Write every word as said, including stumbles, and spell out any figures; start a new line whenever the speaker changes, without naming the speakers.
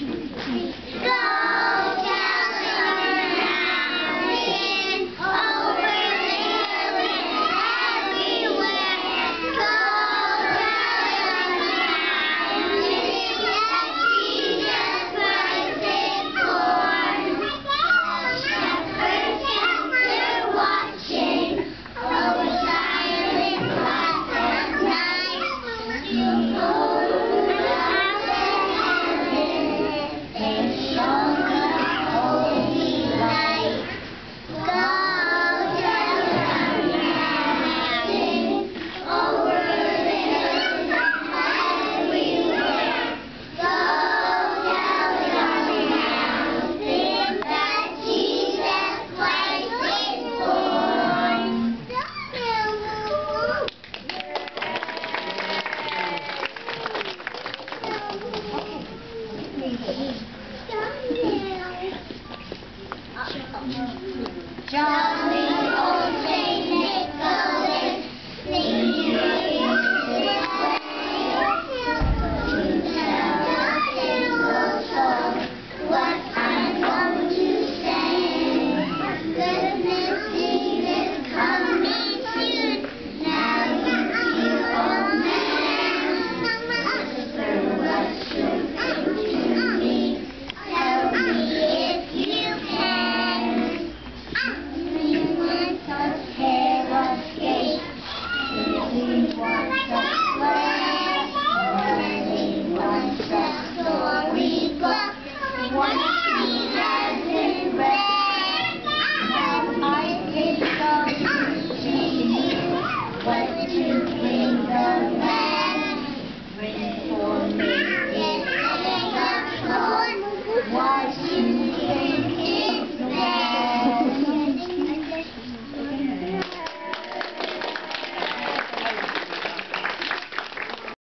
Jolly old Saint Nicholas, sing your little song. What I'm going to say. Christmas Eve is coming soon. Now you feel old man. Whisper what you're thinking to me. Tell me if you can. We want a pair of skates. We want a